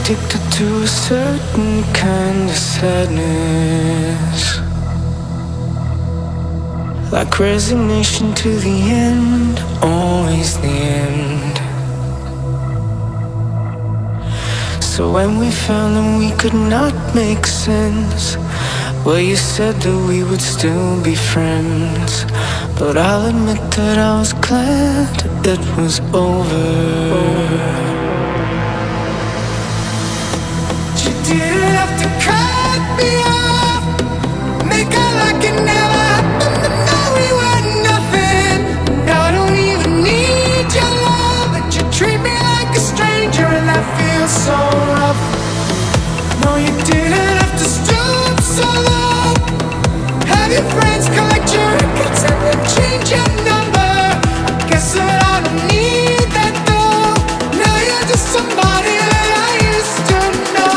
addicted to a certain kind of sadness, like resignation to the end, always the end. So when we found that we could not make sense, well, you said that we would still be friends. But I'll admit that I was glad it was over. You didn't have to cut me off, make it like it never happened, but now we were nothing. Now I don't even need your love, but you treat me like a stranger, and that feels so rough. No, you didn't have to stoop so low, have your friends collect your records and then change your number. I guess that I don't need that though. Now you're just somebody that I used to know.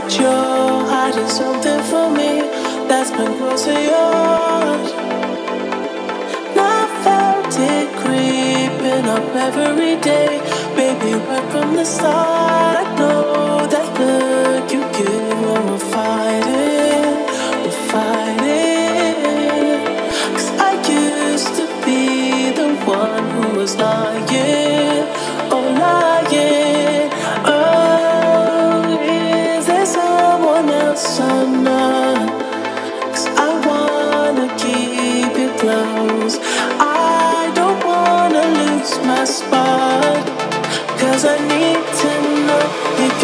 that you're hiding something from me that's been close to yours. And I felt it creeping up every day. Baby, right from the start, I know that look you give when we're fighting, we're fighting. 'Cause I used to be the one who was lying, oh lying. Oh, is there someone else I'm not? 'Cause I wanna keep you close. I don't wanna lose my spot. 'Cause I need to know you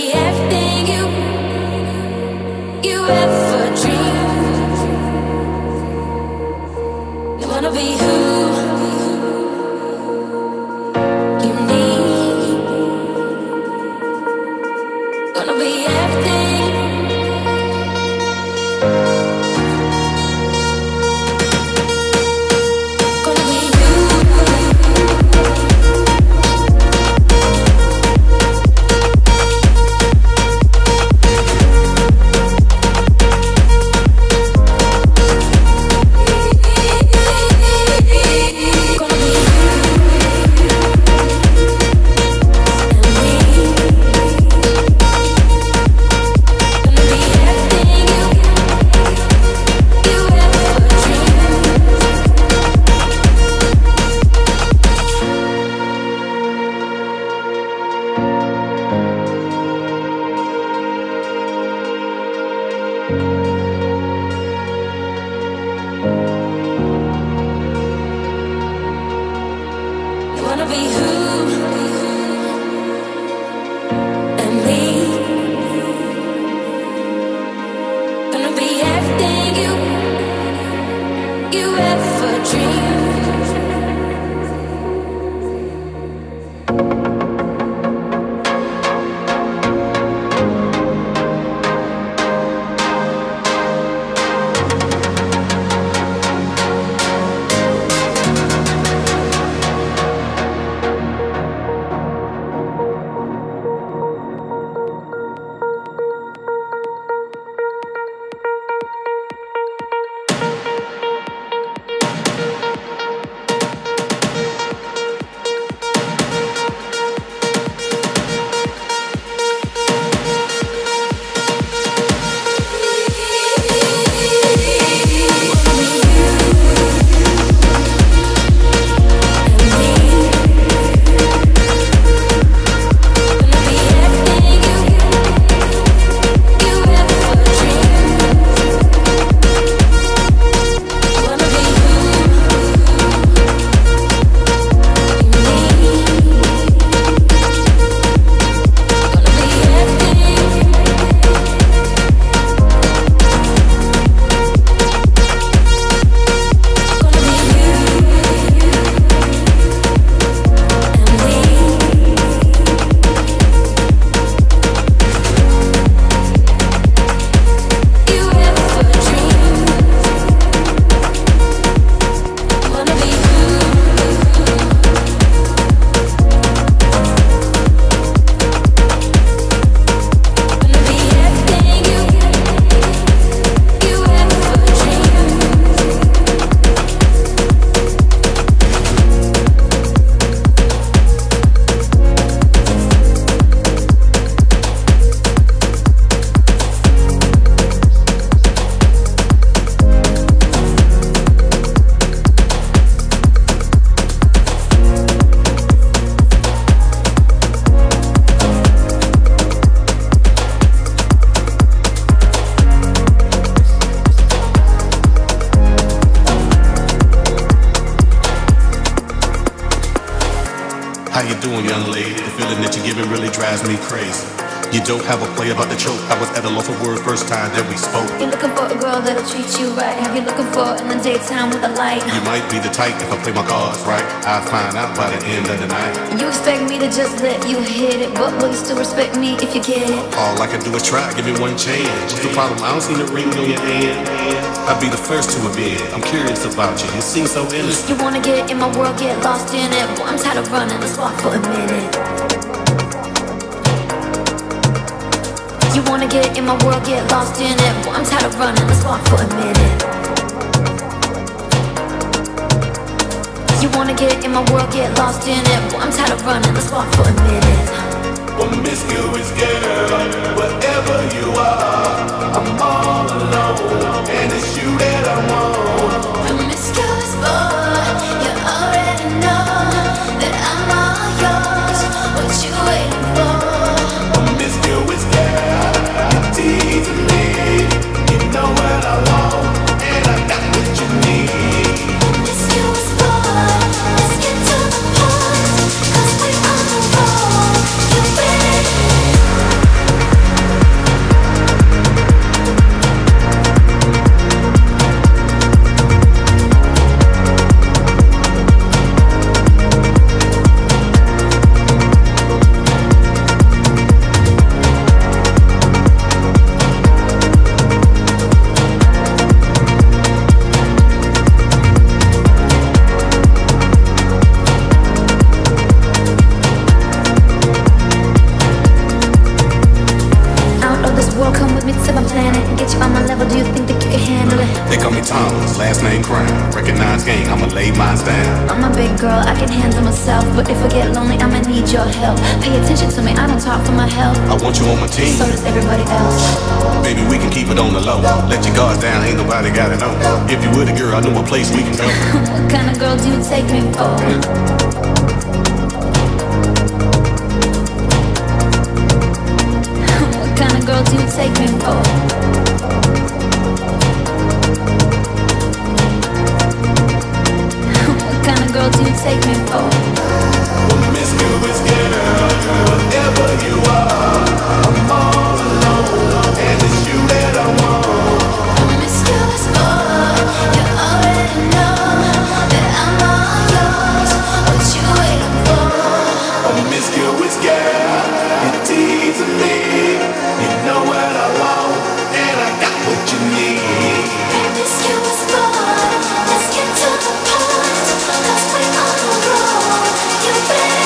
doing, young lady? The feeling that you're giving really drives me crazy. You don't have a play about the choke. I was at a loss of words first time that we spoke. You're looking for a girl that'll treat you right. Have you looking for in the daytime with a light? You might be the type if I play my cards right. I'll find out by the end of the night. You expect me to just let you hit it, but will you still respect me if you get it? All I can do is try, give me one chance. What's the problem? I don't see the ring on your hand. I'll be the first to admit it. I'm curious about you. You seem so innocent. You wanna get in my world, get lost in it. Boy, I'm tired of running the spot for a minute. You wanna get in my world, get lost in it. Boy, I'm tired of running the spot for a minute. You wanna get in my world, get lost in it. Boy, I'm tired of running the spot for a minute. Promiscuous girl, wherever you are, I'm all alone, and it's you that I want. Promiscuous boy, you already know that I'm all yours. What you waiting for? Promiscuous girl, you're teasing me. You know what I want, and I got what you need. Promiscuous boy, let's get to the point, 'cause we're on the road. You ready? lay mine down. I'm a big girl, I can handle myself. But if I get lonely, I'ma need your help. Pay attention to me, I don't talk for my health. I want you on my team. So does everybody else. Baby, we can keep it on the low. Let your guards down, ain't nobody gotta know. If you were the girl, I know a place we can go. What kind of girl do you take me for? What kind of girl do you take me for? What kind of girl do you take me for? Promiscuous girl, whatever you are, I'm all alone, and it's you that I want. Promiscuous boy, you already know that I'm all yours. What you waiting for? Promiscuous girl, you're teasing me. You know what I want, and I got what you need. Promiscuous boy, let's get to the point, 'cause we on a roll. You ready?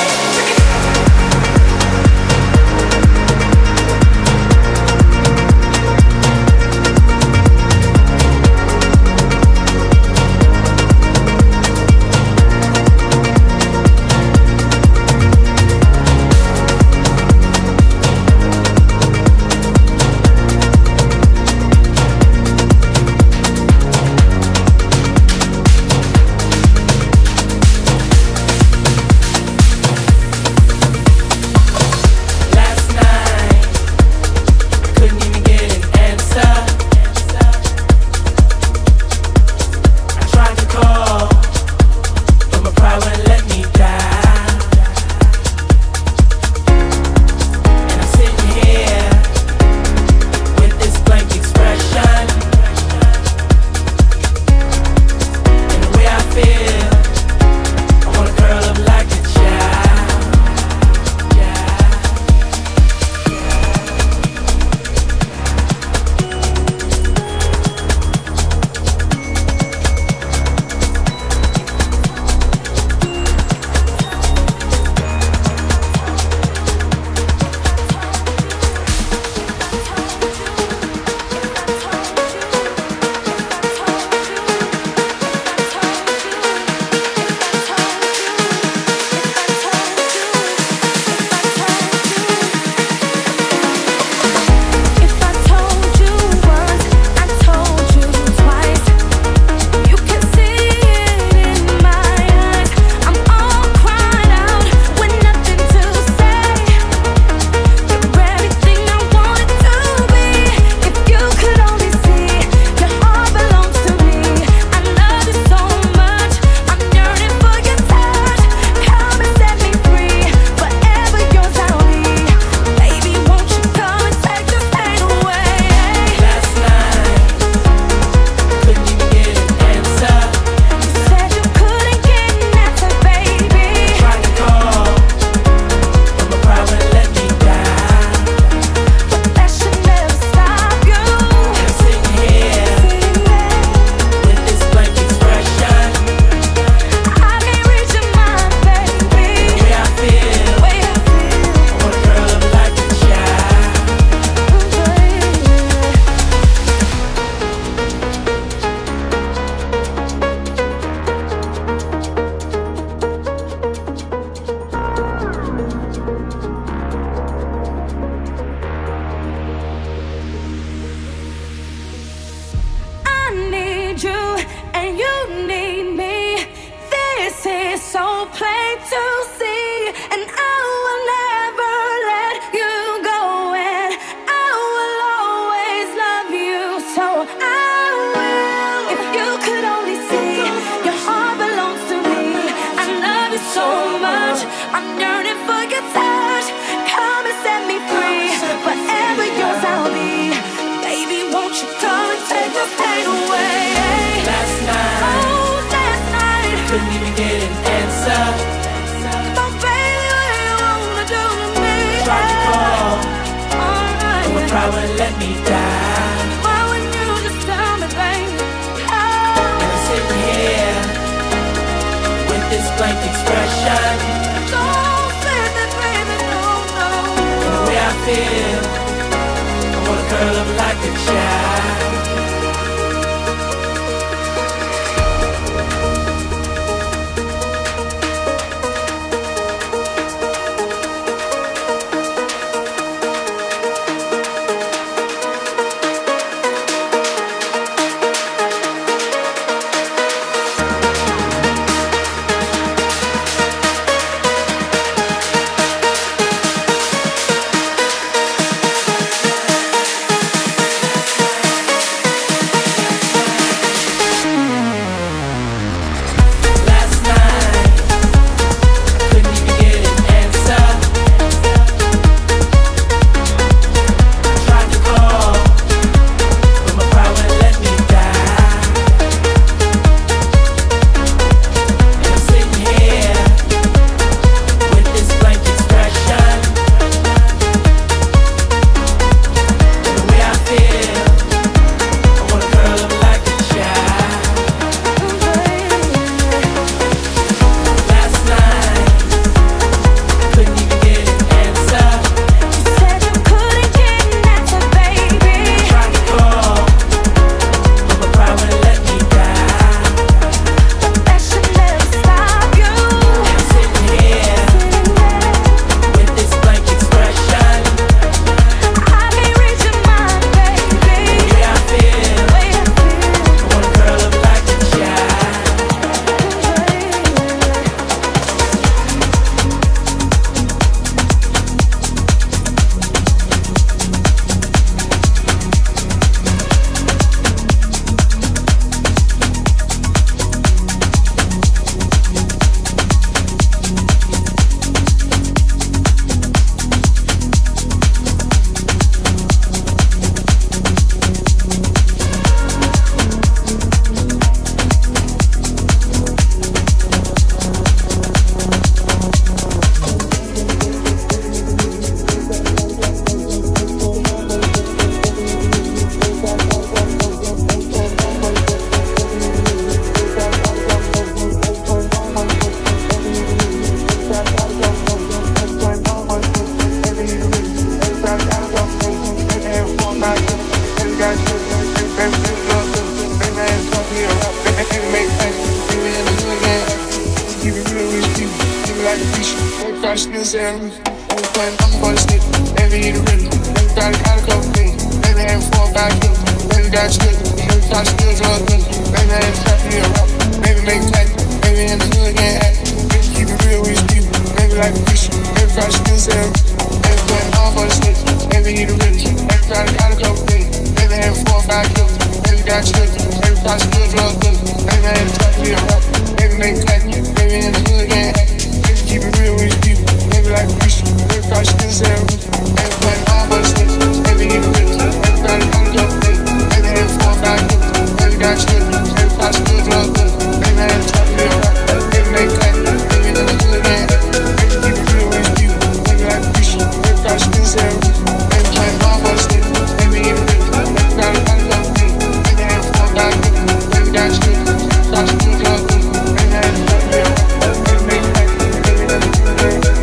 Let me down. Why wouldn't you just tell me, baby? And I'm sitting here with this blank expression. Don't say that, baby, no, no. And the way I feel, I wanna curl up like a child. Sarah. Every point I'm for the stick, every eat a rhythm. Every got a couple things, every had 4 or 5 kills. Every got skills, every got skills, drug dealers. Every had a trap in a rock, maybe make it tight. Maybe in the hood can't act, maybe keep it real with his people. Maybe like a fish, every got skills, Sarah. Every point I'm for the stick, every eat a rhythm. Every got a couple things, every had 4 or 5 kills. Every got skills, every got skills, drug dealers. Every had a trap in a rock, maybe make it tight. Maybe in the hood can't act, maybe keep it real with his people. Maybe like a fish, every got skills, Sarah. Every point I'm for the stick, every eat a rhythm. Every got a couple things, every had 4 or 5 kills. Every got skills, every got skills, drug dealers. Every had a trap in a rock, maybe make it tight. Maybe in the hood can't act, maybe keep it real with his people. Maybe like a fish, every got skills, Sarah. Every point I'm for the stick, every eat a rhythm. Every got a couple things, every had 4 or 5 kills. Every got skills, every got skills, drug dealers. Every had a trap in a rock, maybe make it tight. Maybe in the hood can't act.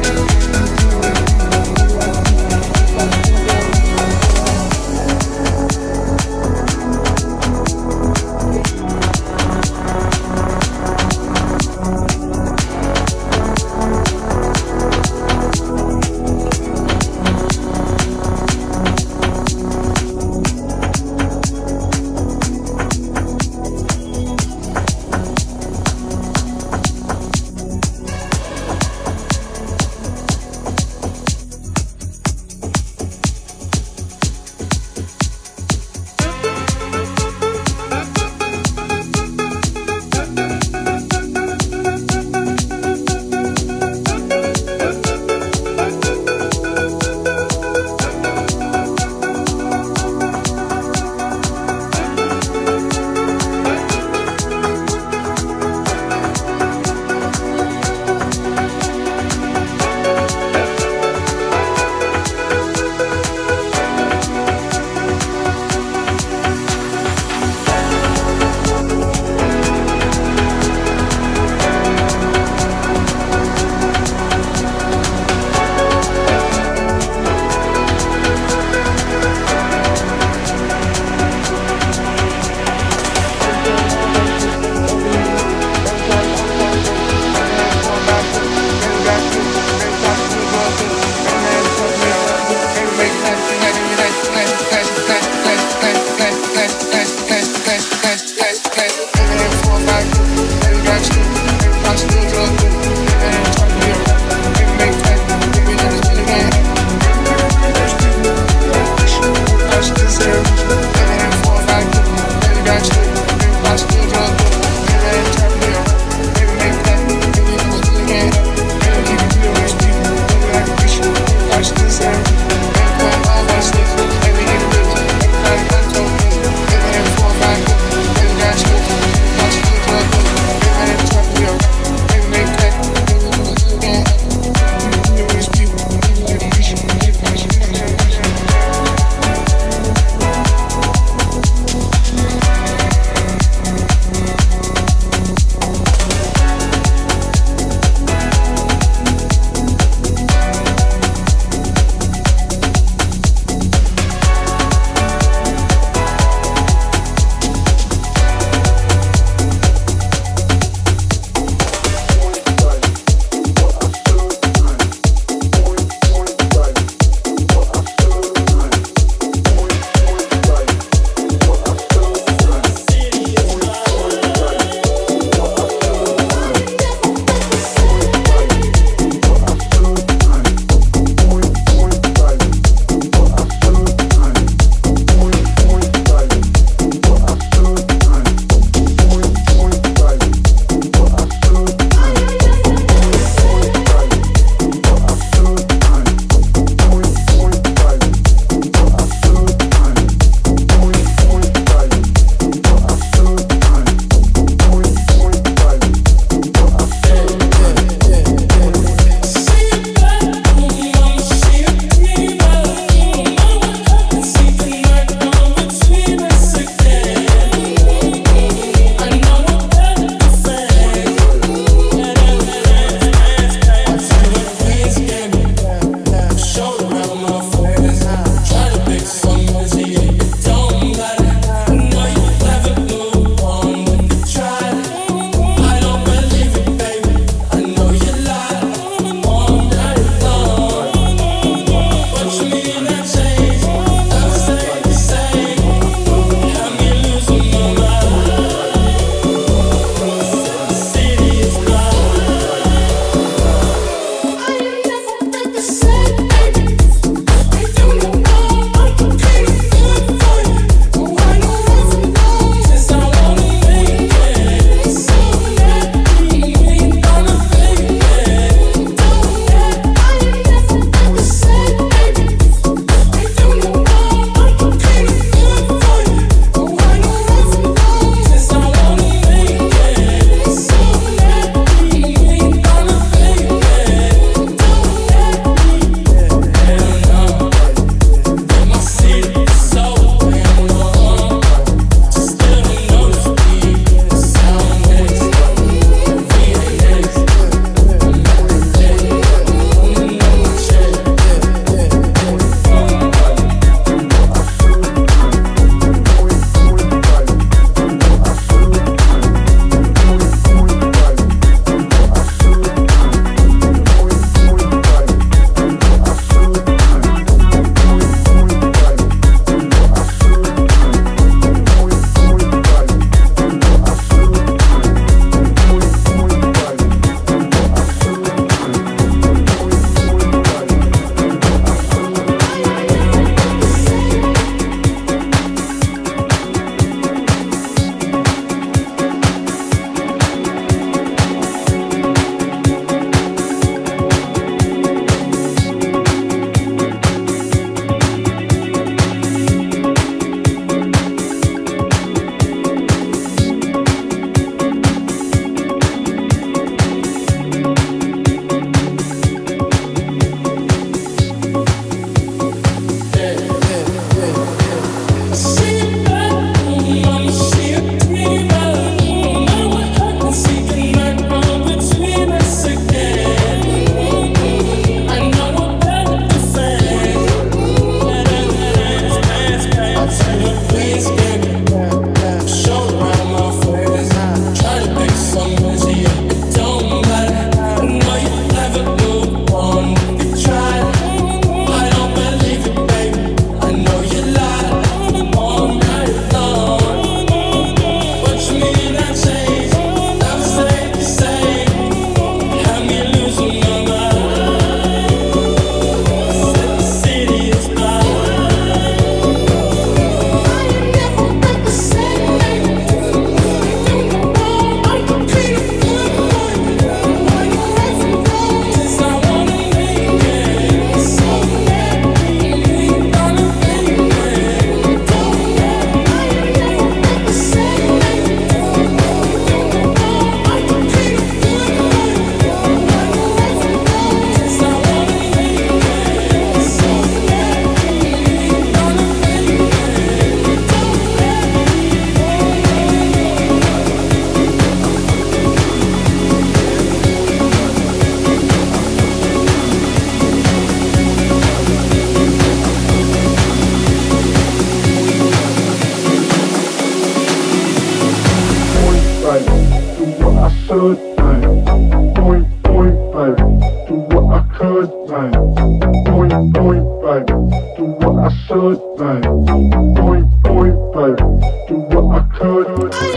should, man. Point, point, baby. Do what I could, man. Point, point, baby. Do what I should, man. Point, point, baby. Do what I could.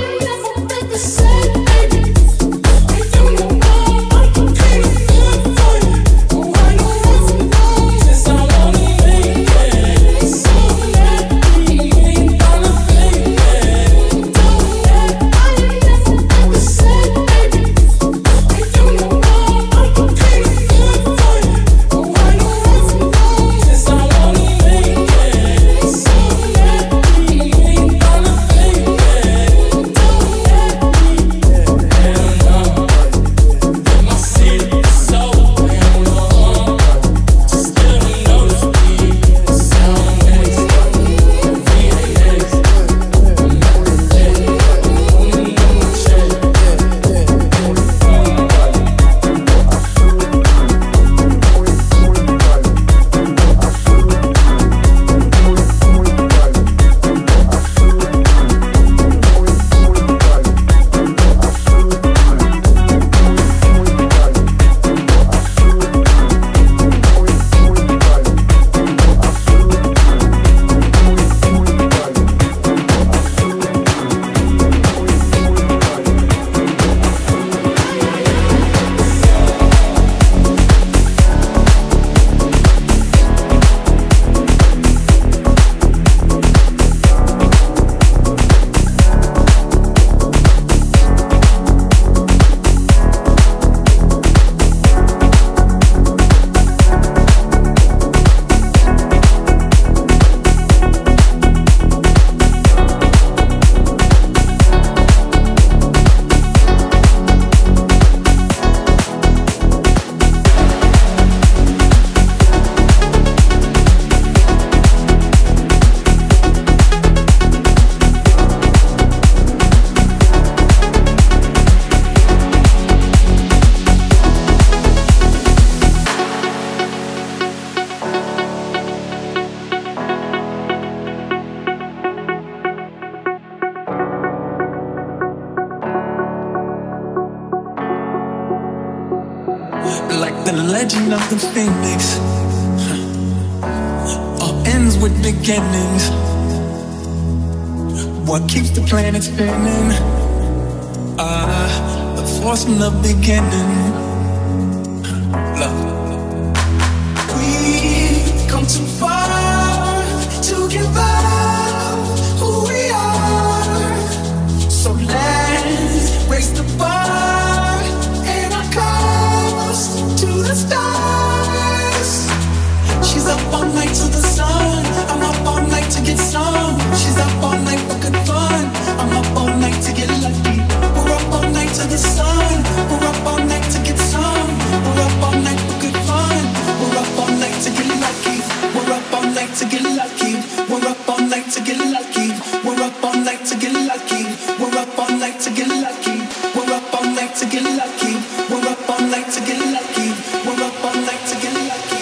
Like the legend of the phoenix, all ends with beginnings. What keeps the planet spinning? The force from the beginning. Love. We've come too far to give up who we are. So let's raise the bar and our cause to the stars. She's up all night to the sun. I'm up all night to get some. She's up all night for good fun. I'm up all night to get lucky. We're up all night to the sun. We're up all night to get some. We're up all night for good fun. We're up all night to get lucky. We're up all night to get lucky. We're up all night to get lucky. We're up all night to get lucky. We're up all night to get lucky. We're up all night to get lucky. We're up all night to get lucky. We're up all night to get lucky.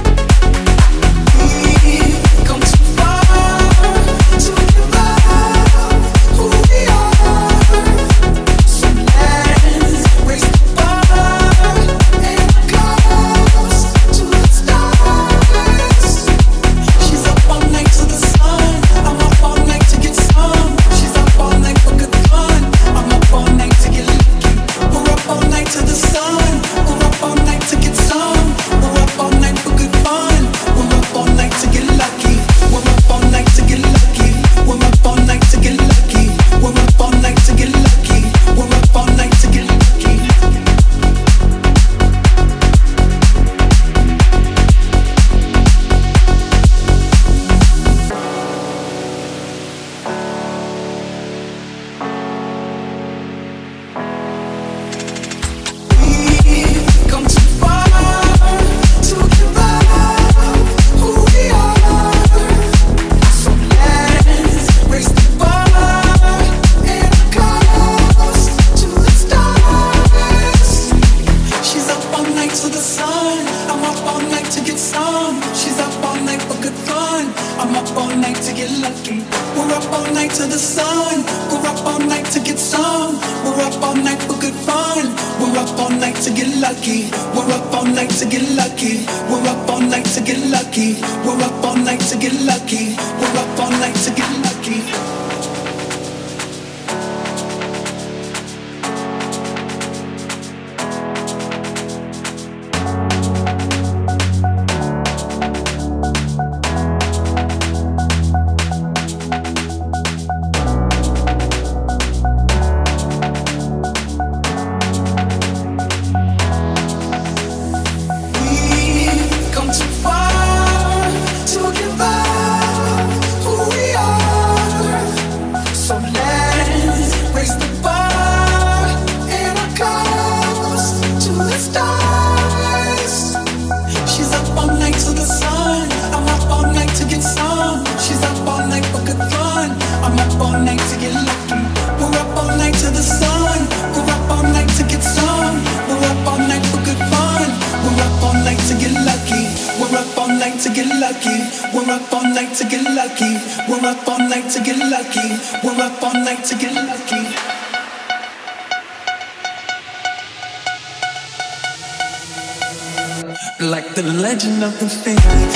Come too far to give up. I'm up all night to get lucky. We're up all night to the sun. We're up all night to get some. We're up all night for good fun. We're up all night to get lucky. We're up all night to get lucky. We're up all night to get lucky. We're up all night to get lucky. We're up all night to get lucky. Like the legend of the Phoenix.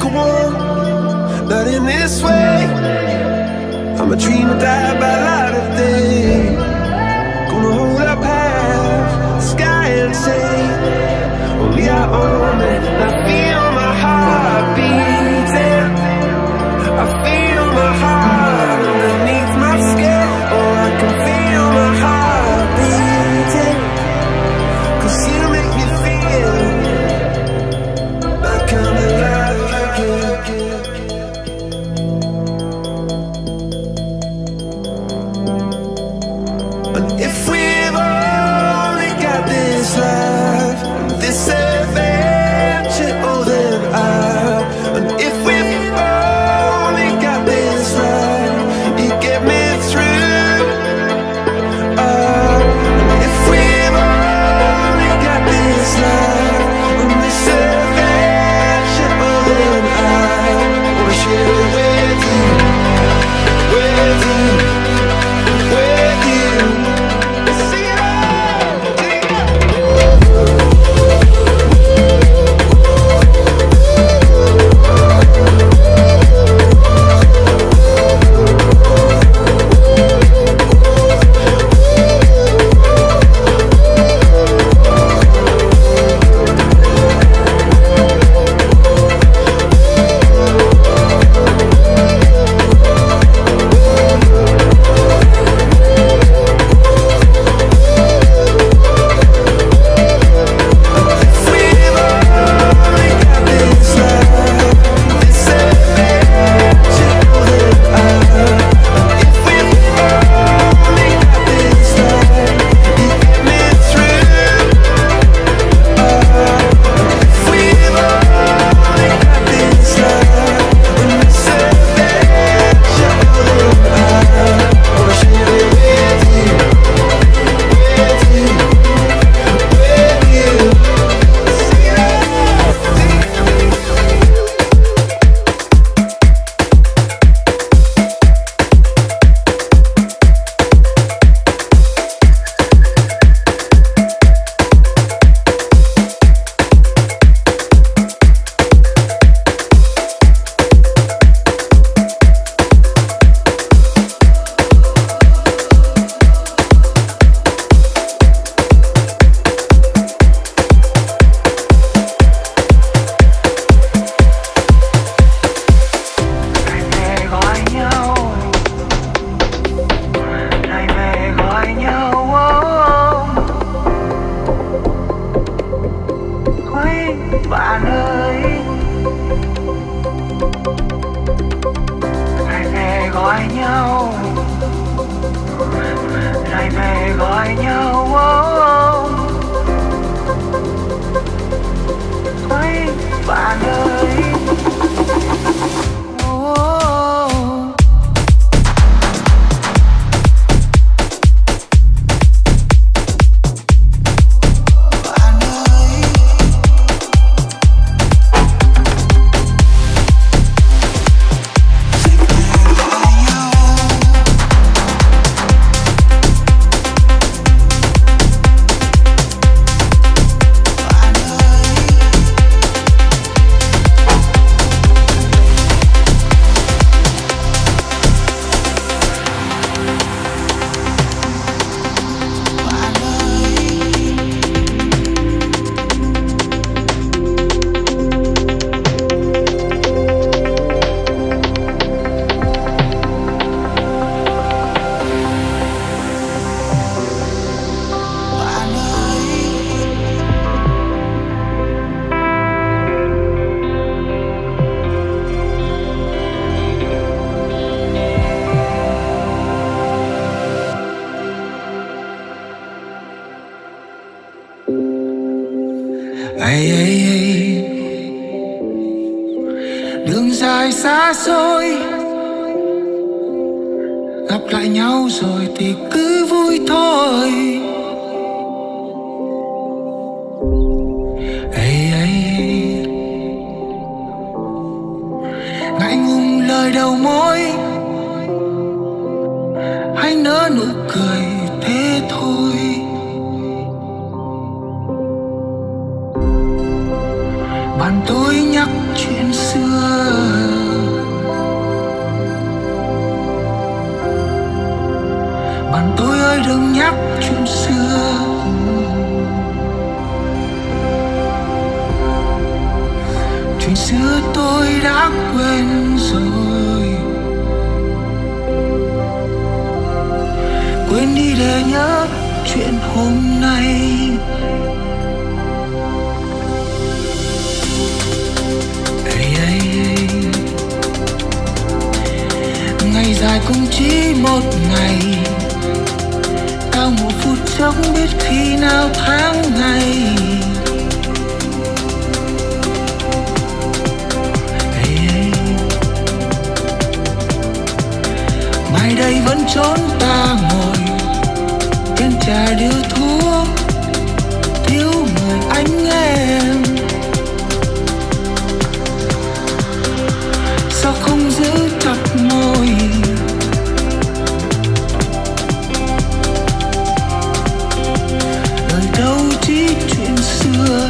come on, not in this way. I'm a dream or die by light of day. Gonna hold up half the sky and say, only I own it. I feel my heart beating. I feel my heart underneath my skin. Oh, I can feel my heart beating. 'Cause you make me feel like I'm alive again. And if we've only got this life, this adventure, oh then and if we've only got this life, you get me through. If we've only got this life and this adventure, oh then I wanna share it with you, with you, with you. See it all, see it all. Bạn ơi, lại về gọi nhau, lại về gọi nhau. Ôi, bạn ơi. Đường dài xa xôi, gặp lại nhau rồi thì cứ vui thôi. Ngại ngùng lời đầu môi, hãy nở nụ cười thế thôi. Bạn tôi nhắc chuyện xưa, đừng nhắc chuyện xưa. Chuyện xưa tôi đã quên rồi, quên đi để nhớ chuyện hôm nay. Ngày dài cũng chỉ một ngày, cao một phút chẳng biết khi nào tháng ngày. Mai đây vẫn trốn ta ngồi bên trà điếu thuốc, thiếu người anh em. Sao không giữ chặt môi, đời đâu chỉ chuyện xưa.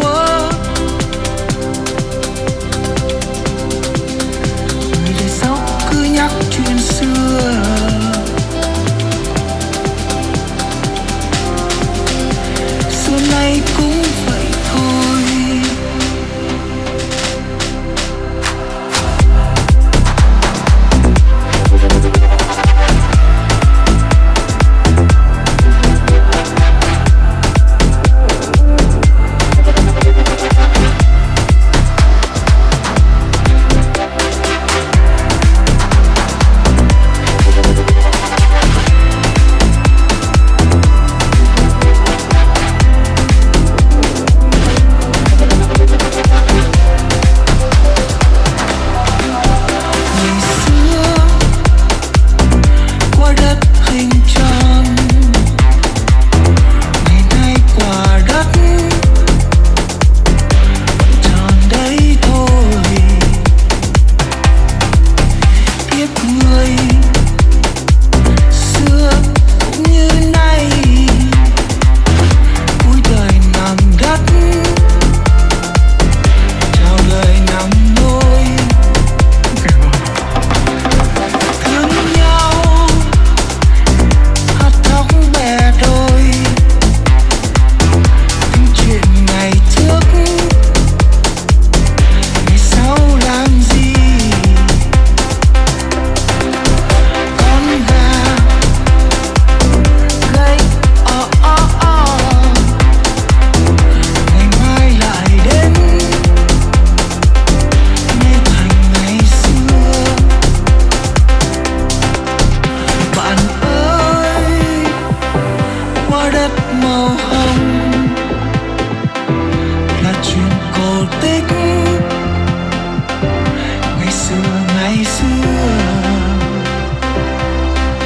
Người đời sau cứ nhắc chuyện xưa. Xưa nay cũng vậy thôi.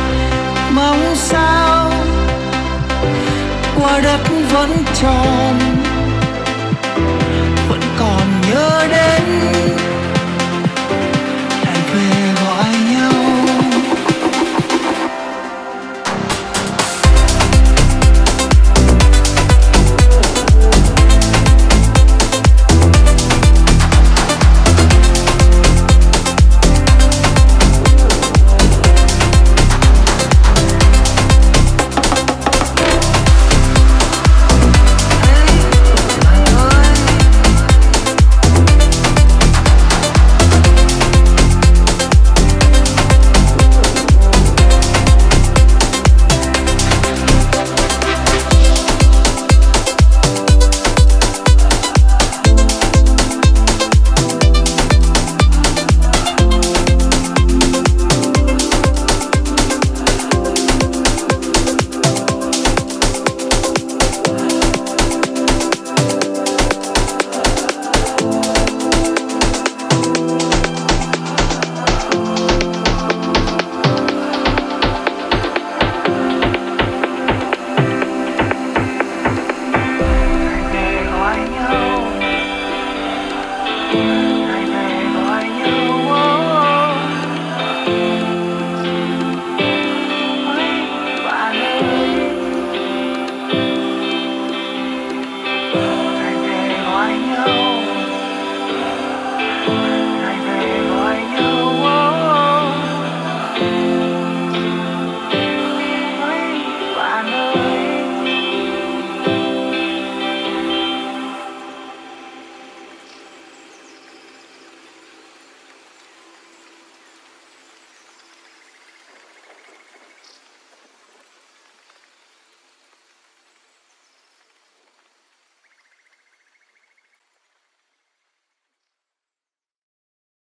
Mong sao qua đất vẫn tròn.